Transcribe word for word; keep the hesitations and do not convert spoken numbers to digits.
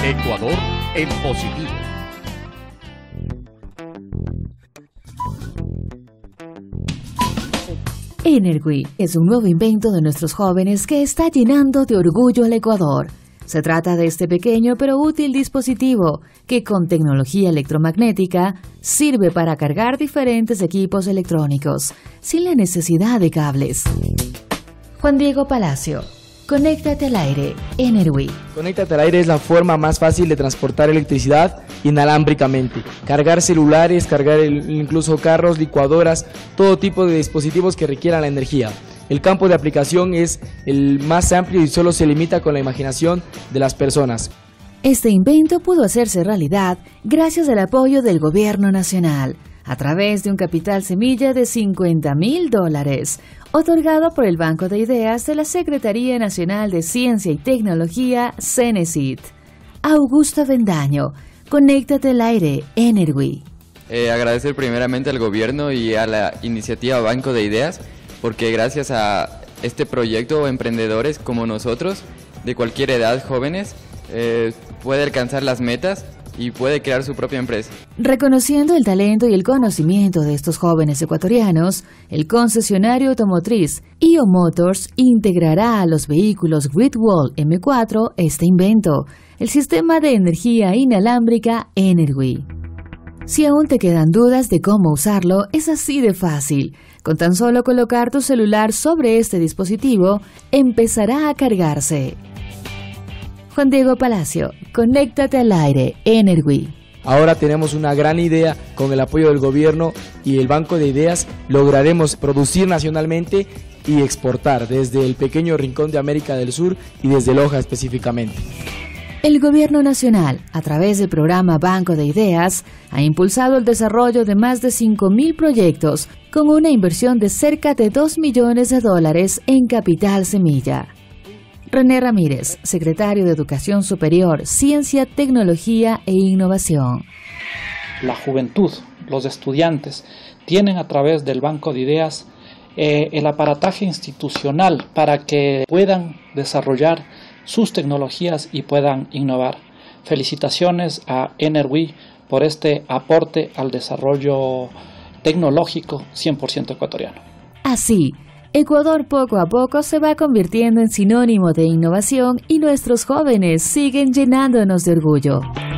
Ecuador en positivo. Energy es un nuevo invento de nuestros jóvenes que está llenando de orgullo al Ecuador. Se trata de este pequeño pero útil dispositivo que con tecnología electromagnética sirve para cargar diferentes equipos electrónicos sin la necesidad de cables. Juan Diego Palacio, Conéctate al Aire, Energy. Conéctate al Aire es la forma más fácil de transportar electricidad inalámbricamente. Cargar celulares, cargar el, incluso carros, licuadoras, todo tipo de dispositivos que requieran la energía. El campo de aplicación es el más amplio y solo se limita con la imaginación de las personas. Este invento pudo hacerse realidad gracias al apoyo del Gobierno Nacional, a través de un capital semilla de cincuenta mil dólares, otorgado por el Banco de Ideas de la Secretaría Nacional de Ciencia y Tecnología, CENESID. Augusto Vendaño, Conéctate al Aire, Energy. Eh, agradecer primeramente al gobierno y a la iniciativa Banco de Ideas, porque gracias a este proyecto, emprendedores como nosotros, de cualquier edad, jóvenes, eh, puede alcanzar las metas y puede crear su propia empresa. Reconociendo el talento y el conocimiento de estos jóvenes ecuatorianos, el concesionario automotriz I O Motors integrará a los vehículos Gridwall M cuatro este invento, el sistema de energía inalámbrica Energy. Si aún te quedan dudas de cómo usarlo, es así de fácil. Con tan solo colocar tu celular sobre este dispositivo, empezará a cargarse. Juan Diego Palacio, Conéctate al Aire, Energy. Ahora tenemos una gran idea. Con el apoyo del gobierno y el Banco de Ideas lograremos producir nacionalmente y exportar desde el pequeño rincón de América del Sur y desde Loja específicamente. El Gobierno Nacional, a través del programa Banco de Ideas, ha impulsado el desarrollo de más de cinco mil proyectos con una inversión de cerca de dos millones de dólares en capital semilla. René Ramírez, secretario de Educación Superior, Ciencia, Tecnología e Innovación. La juventud, los estudiantes, tienen a través del Banco de Ideas eh, el aparataje institucional para que puedan desarrollar sus tecnologías y puedan innovar. Felicitaciones a Energy por este aporte al desarrollo tecnológico cien por ciento ecuatoriano. Así, Ecuador poco a poco se va convirtiendo en sinónimo de innovación y nuestros jóvenes siguen llenándonos de orgullo.